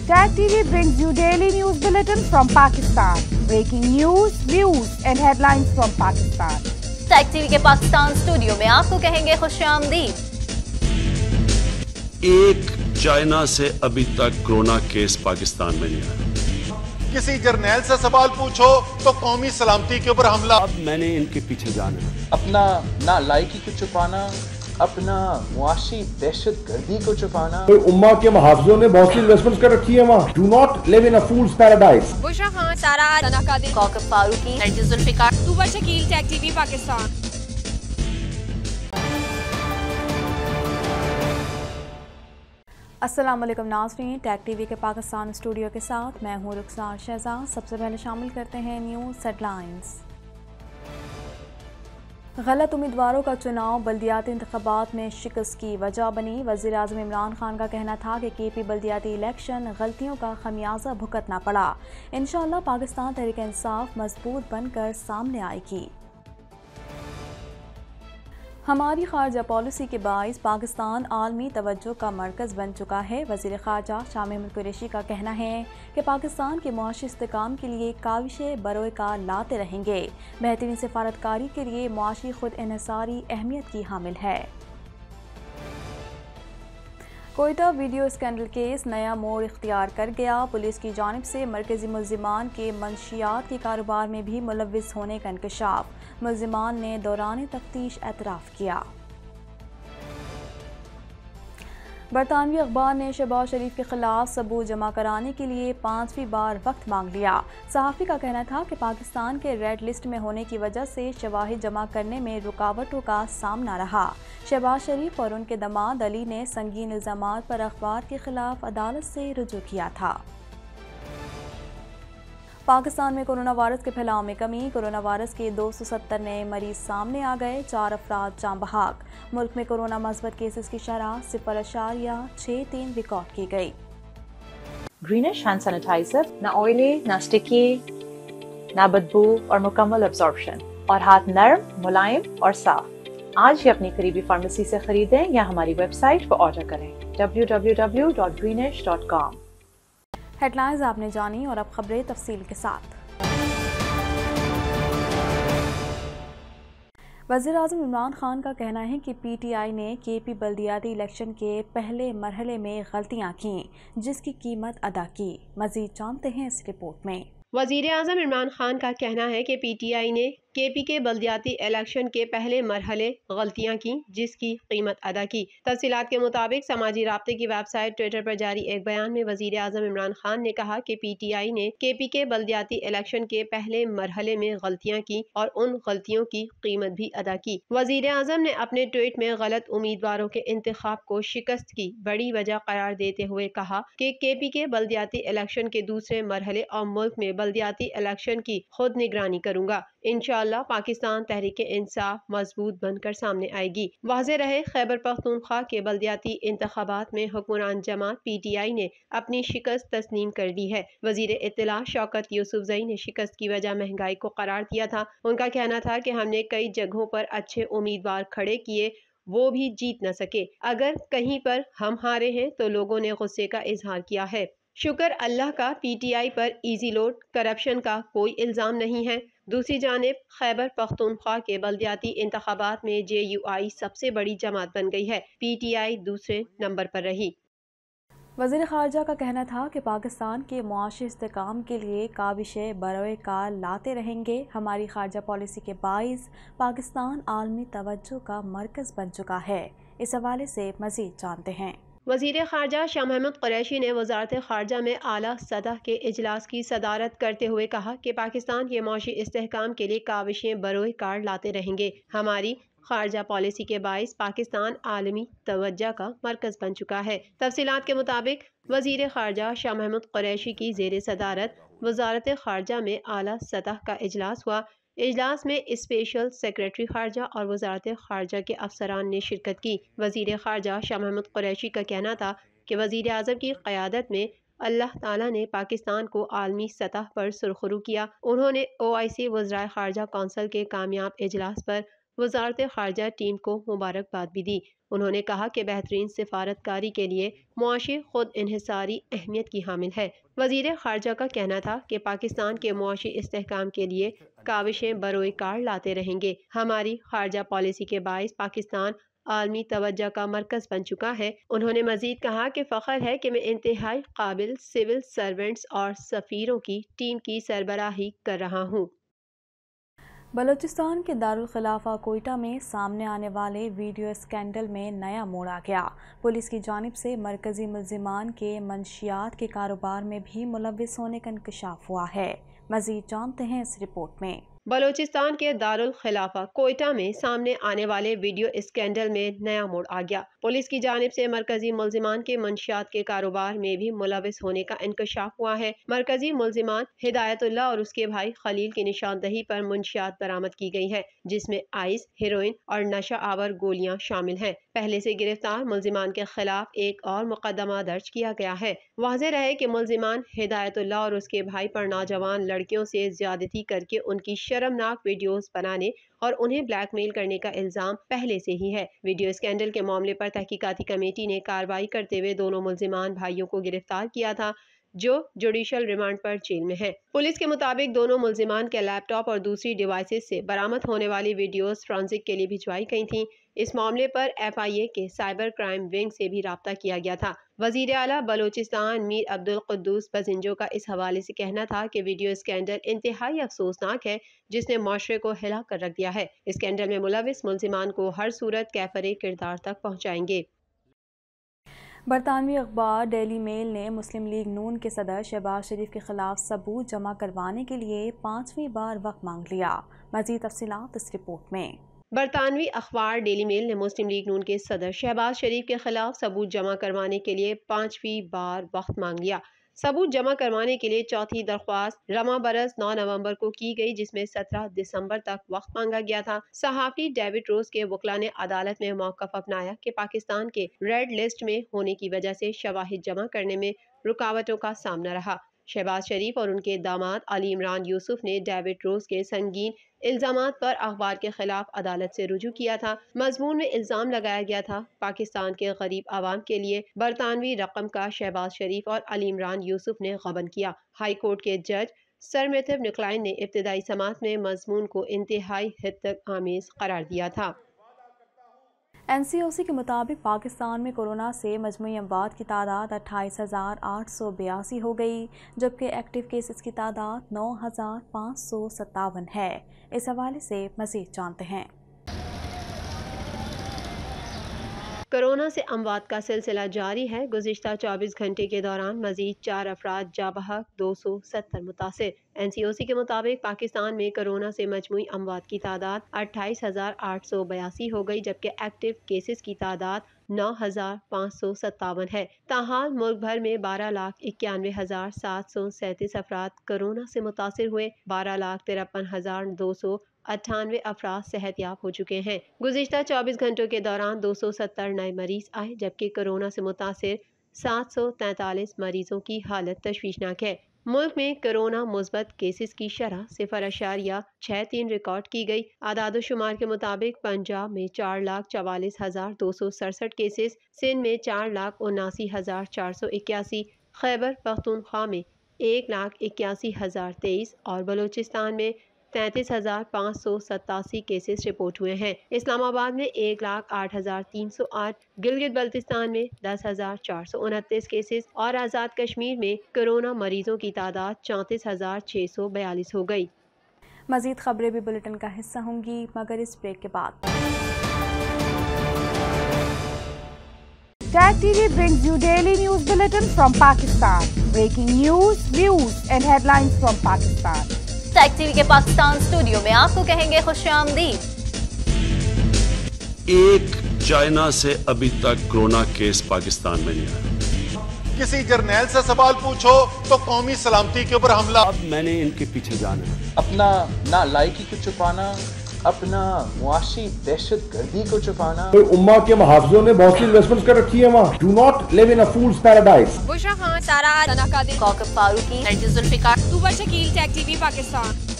Tag TV brings you daily news bulletin from Pakistan. Breaking news, views and headlines from Pakistan. Tag TV के Pakistan studio में आपको कहेंगे खुशामदीद। एक China से अभी तक कोरोना केस पाकिस्तान में नहीं आया। किसी जर्नैल से सवाल पूछो तो कौमी सलामती के ऊपर हमला। अब मैंने इनके पीछे जाना है। अपना ना लायकी को छुपाना, अपना मुआशी दहशत गर्दी को छुपाना। उम्मा के मुहाफिजों ने बहुत सी इन्वेस्टमेंट्स कर रखी है वहाँ। Do not live in a fool's paradise. Bushra Khan, Sara तनाकादिर, कौकब फारूकी, नरगिस जुल्फिकार, तूबा शकील, टैग टीवी पाकिस्तान। अस्सलाम वालेकुम नाज़रीन, टैग टीवी के पाकिस्तान स्टूडियो के साथ मैं हूँ रुखसार शहजाद। सबसे पहले शामिल करते हैं न्यूज़ हेडलाइंस। गलत उम्मीदवारों का चुनाव बल्दियाती इंतखाबात में शिकस्त की वजह बनी। वज़ीर-ए-आज़म इमरान खान का कहना था कि केपी बल्दियाती इलेक्शन गलतियों का खमियाजा भुगतना पड़ा। इंशाअल्लाह पाकिस्तान तहरीक इंसाफ मजबूत बनकर सामने आएगी। हमारी खारजा पॉलिसी के बाइस पाकिस्तान आलमी तवज्जो का मरकज़ बन चुका है। वज़ीर ख़ारजा शाह महमूद कुरैशी का कहना है कि पाकिस्तान के मुआशी इस्तेहकाम के लिए काविशें बरोएकार लाते रहेंगे। बेहतरीन सिफारतकारी के लिए मुआशी खुद इन्हिसारी अहमियत की हामिल है। कोयटा वीडियो स्कैंडल केस नया मोड़ इख्तियार कर गया। पुलिस की जानिब से मरकजी मुल्जिमान के मंशियात के कारोबार में भी मुलव्विस होने का इंकशाफ। मुल्जिमान ने दौरान तफ्तीश एतराफ़ किया। बरतानवी अखबार ने शहबाज शरीफ के खिलाफ सबूत जमा कराने के लिए 5वीं बार वक्त मांग लिया। सहाफ़ी का कहना था कि पाकिस्तान के रेड लिस्ट में होने की वजह से शवाहिद जमा करने में रुकावटों का सामना रहा। शहबाज शरीफ और उनके दामाद अली ने संगीन इल्ज़ामात पर अखबार के खिलाफ अदालत से रुजू किया था। पाकिस्तान में कोरोना वायरस के फैलाव में कमी। कोरोना वायरस के 270 नए मरीज सामने आ गए। 4 अफराद जान बहक। मुल्क में कोरोना मस्बत केसेस की शरह 0.63 रिकॉर्ड की गई। ग्रीनिश हैंड सैनिटाइजर ना ऑयली, ना स्टिकी, ना बदबू और मुकम्मल अब्जॉर्प्शन, और हाथ नर्म, मुलायम और साफ। आज ही अपनी करीबी फार्मेसी से खरीदें या हमारी वेबसाइट पर ऑर्डर करें www.greenish.com। हेडलाइंस आपने जानी और अब खबरें तफसील के साथ। वज़ीर-ए-आज़म इमरान खान का कहना है कि पीटीआई ने केपी बल्दियाती इलेक्शन के पहले मरहले में गलतियां की, जिसकी कीमत अदा की। मज़ीद जानते हैं इस रिपोर्ट में। वज़ीर-ए-आज़म इमरान खान का कहना है कि पीटीआई ने केपी के बल्दियाती इलेक्शन के पहले मरहले गलतियां की, जिसकी कीमत अदा की। तफसीलात के मुताबिक समाजी राब्ते की वेबसाइट ट्विटर पर जारी एक बयान में वज़ीर-ए-आज़म इमरान खान ने कहा कि पीटीआई ने केपी के बल्दियाती इलेक्शन के पहले मरहले में गलतियां की और उन गलतियों की कीमत भी अदा की। वज़ीर-ए-आज़म ने अपने ट्वीट में गलत उम्मीदवारों के इंतखाब को शिकस्त की बड़ी वजह करार देते हुए कहा कि केपी के बल्दियाती इलेक्शन के दूसरे मरहले और मुल्क में बल्दियाती इलेक्शन की खुद निगरानी करूंगा। इंशाअल्लाह पाकिस्तान तहरीक इंसाफ मजबूत बनकर सामने आएगी। वाज़ेह रहे, खैबर पख्तूनख्वा के बल्दियाती इंतखाबात में हुक्मरान जमात पीटीआई ने अपनी शिकस्त तस्लीम कर ली है। वजीर इत्तला शौकत यूसुफजई ने शिकस्त की वजह महंगाई को करार दिया था। उनका कहना था कि हमने कई जगहों पर अच्छे उम्मीदवार खड़े किए, वो भी जीत न सके। अगर कहीं पर हम हारे हैं तो लोगों ने गुस्से का इजहार किया है। शुक्र अल्लाह का पीटीआई पर इजी लोड, करप्शन का कोई इल्ज़ाम नहीं है। दूसरी जानिब खैबर पख्तूनख्वा के बल्दियाती इंतखाबात में जेयूआई सबसे बड़ी जमात बन गई है। पीटीआई दूसरे नंबर पर रही। वज़ीर ख़ारजा का कहना था कि पाकिस्तान के मुआशी इस्तेहकाम के लिए काविशें बरोएकार लाते रहेंगे। हमारी ख़ारजा पॉलिसी के बाइस पाकिस्तान आलमी तवज्जो का मरकज़ बन चुका है। इस हवाले से मज़ीद जानते हैं। वज़ीर ख़ारजा शाह महमूद कुरैशी ने वज़ारत ख़ारजा में आला सतह के इजलास की सदारत करते हुए कहा कि पाकिस्तान के मुआशी इस्तेहकाम के लिए काविशें बरोएकार लाते रहेंगे। हमारी ख़ारजा पॉलिसी के बाइस पाकिस्तान आलमी तवज्जो का मरकज़ बन चुका है। तफसीलात के मुताबिक वज़ीर ख़ारजा शाह महमूद कुरैशी की ज़ेर सदारत वज़ारत ख़ारजा में आला सतह का इजलास हुआ। इजलास में स्पेशल सेक्रेटरी ख़ारजा और वज़ारत ख़ारजा के अफसरान ने शिरकत की। वज़ीर ख़ारजा शाह महमूद कुरैशी का कहना था कि वज़ीर आज़म की क़यादत में अल्लाह ताला ने पाकिस्तान को आलमी सतह पर सुरखरू किया। उन्होंने OIC वज़राए ख़ारजा कौंसिल के कामयाब इजलास पर वजारत खारजा टीम को मुबारकबाद भी दी। उन्होंने कहा कि बेहतरीन सिफारतकारी के लिए मुआशी खुद इन्हिसारी अहमियत की हामिल है। वजीर खारजा का कहना था कि पाकिस्तान के मुआशी इस्तेहकाम के लिए काविशें बरोए कार लाते रहेंगे। हमारी खारजा पॉलिसी के बाइस पाकिस्तान आलमी तवज्जो का मरकज बन चुका है। उन्होंने मजीद कहा कि फ़ख्र है कि मैं इंतहाई काबिल सिविल सर्वेंट्स और सफ़ीरों की टीम की सरबराही कर रहा हूँ। बलूचिस्तान के दारुल खिलाफा कोयटा में सामने आने वाले वीडियो स्कैंडल में नया मोड़ आ गया। पुलिस की जानिब से मरकजी मुल्जिमान के मंशियात के कारोबार में भी मुलव्विस होने का इंकशाफ हुआ है। मजीद जानते हैं इस रिपोर्ट में। बलूचिस्तान के दारुल खिलाफा कोयटा में सामने आने वाले वीडियो स्कैंडल में नया मोड़ आ गया। पुलिस की जानिब से मरकजी मुल्जिमान के मंशियात के कारोबार में भी मुलविस होने का इंकशाफ हुआ है। मरकजी मुल्जिमान हिदायतुल्लाह और उसके भाई खलील की निशानदही पर मंशियात बरामद की गई है, जिसमें आइस, हेरोइन और नशा आवर गोलियां शामिल हैं। पहले से गिरफ्तार मुल्जिमान के खिलाफ एक और मुकदमा दर्ज किया गया है। वाज़ेह रहे कि मुल्जिमान हिदायतुल्लाह और उसके भाई पर नौजवान लड़कियों से ज्यादती करके उनकी शर्मनाक वीडियोस बनाने और उन्हें ब्लैकमेल करने का इल्जाम पहले से ही है। वीडियो स्कैंडल के मामले पर तहकीकाती कमेटी ने कार्रवाई करते हुए दोनों मुल्जिमान भाइयों को गिरफ्तार किया था, जो जुडिशल रिमांड पर जेल में है। पुलिस के मुताबिक दोनों मुल्जिमान के लैपटॉप और दूसरी डिवाइसेस से बरामद होने वाली वीडियोस फॉरेंसिक के लिए भिजवाई गई थीं। इस मामले पर FIA के साइबर क्राइम विंग से भी राब्ता किया गया था। वजीर आला बलोचिस्तान मीर अब्दुल कुद्दूस बजिंजो का इस हवाले से कहना था कि वीडियो स्कैंडल इंतहाई अफसोसनाक है, जिसने माशरे को हिला कर रख दिया है। स्कैंडल में मुलविस मुल्जिमान को हर सूरत कैफरे किरदार तक पहुँचाएंगे। बरतानवी अखबार डेली मेल ने मुस्लिम लीग नून के सदर शहबाज शरीफ के खिलाफ सबूत जमा करवाने के लिए 5वीं बार वक्त मांग लिया। मज़ीद तफसीलात इस रिपोर्ट में। बरतानवी अखबार डेली मेल ने मुस्लिम लीग नून के सदर शहबाज शरीफ के खिलाफ सबूत जमा करवाने के लिए 5वीं बार वक्त मांग लिया। सबूत जमा करवाने के लिए चौथी दरख्वास्त रमा बरस 9 नवंबर को की गई, जिसमें 17 दिसंबर तक वक्त मांगा गया था। सहाफ़ी डेविड रोज के वकला ने अदालत में मौक़िफ़ अपनाया कि पाकिस्तान के रेड लिस्ट में होने की वजह से शवाहिद जमा करने में रुकावटों का सामना रहा। शहबाज शरीफ और उनके दामाद अली इमरान यूसुफ ने डेविड रोज के संगीन इल्जामात पर अखबार के खिलाफ अदालत से रुजू किया था। मजमून में इल्जाम लगाया गया था पाकिस्तान के गरीब आवाम के लिए बरतानवी रकम का शहबाज शरीफ और अली इमरान यूसुफ ने गबन किया। हाई कोर्ट के जज सर मैथ्यू निकलाइन ने इब्तिदाई समात में मजमून को इंतहाई हद तक आमेज करार दिया था। NCOC के मुताबिक पाकिस्तान में कोरोना से मजमूई अमवात की तादाद 28,882 हो गई, जबकि एक्टिव केसेस की तादाद 9,557 है। इस हवाले से मज़ीद जानते हैं। कोरोना से अमवात का सिलसिला जारी है। गुज़िश्ता 24 घंटे के दौरान मजीद 4 अफराद जाबहक, 270 मुतासिर। NCOC के मुताबिक पाकिस्तान में कोरोना से मजमूई अमवात की तादाद 28,882 हो गई, जबकि एक्टिव केसेस की तादाद 9,557 है। ताहाल मुल्क भर में 12,91,737 अफराद कोरोना से मुतासिर हुए। 12,53,298 अफराद सेहतयाब हो चुके हैं। गुज़िश्ता 24 घंटों के दौरान 270 नए मरीज आए, जबकि कोरोना से मुतासिर 743 मरीजों की हालत तशवीशनाक है। मुल्क में कोरोना मुस्बत केसेस की शरह 0.63 रिकॉर्ड की गई। आदाद शुमार के मुताबिक पंजाब में 4,44,267 केसेस, सिंध में 4,79,481, खैबर पख्तूनख्वा में 1,81,023 और बलूचिस्तान में 33,587 केसेस रिपोर्ट हुए हैं। इस्लामाबाद में 1,08,308, गिलगित बल्तिस्तान में 10,429 केसेस और आज़ाद कश्मीर में कोरोना मरीजों की तादाद 34,642 हो गई। मज़ीद खबरें भी बुलेटिन का हिस्सा होंगी, मगर इस ब्रेक के बाद। TAG TV brings you daily news bulletin from Pakistan. Breaking news, views and headlines from Pakistan. Tag TV के पाकिस्तान स्टूडियो में आपको कहेंगे खुशामदीद। एक चाइना से अभी तक कोरोना केस पाकिस्तान में नहीं आया। किसी जर्नैल से सवाल पूछो तो कौमी सलामती के ऊपर हमला। अब मैंने इनके पीछे जाना है। अपना नालायकी को छुपाना, अपना मुआशी दहशत गर्दी को छुपाना। तो उम्मा के मुहाफिजों ने बहुत सी इन्वेस्टमेंट्स कर रखी है वहाँ। Do not live in a fool's paradise. Bushra Khan, Sara, Sana Qadir, Kaukab Farooqi, Nargis Zulfiqar, Tuba Shakeel, Tag TV Pakistan.